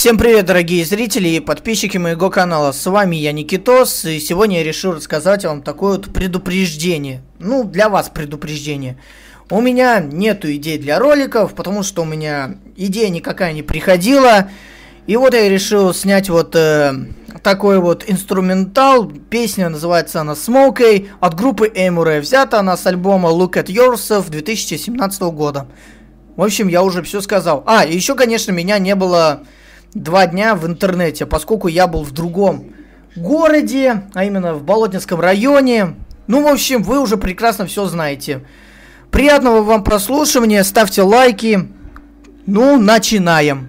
Всем привет, дорогие зрители и подписчики моего канала. С вами я, Никитос, и сегодня я решил рассказать вам такое вот предупреждение. Ну, для вас предупреждение. У меня нету идей для роликов, потому что у меня идея никакая не приходила. И вот я решил снять вот такой вот инструментал. Песня называется она Smokey от группы Эмуре. Взята она с альбома Look at Yourself 2017 года. В общем, я уже все сказал. И еще, конечно, меня не было 2 дня в интернете, поскольку я был в другом городе, а именно в Болотинском районе. Ну, в общем, вы уже прекрасно все знаете. Приятного вам прослушивания, ставьте лайки. Ну, начинаем.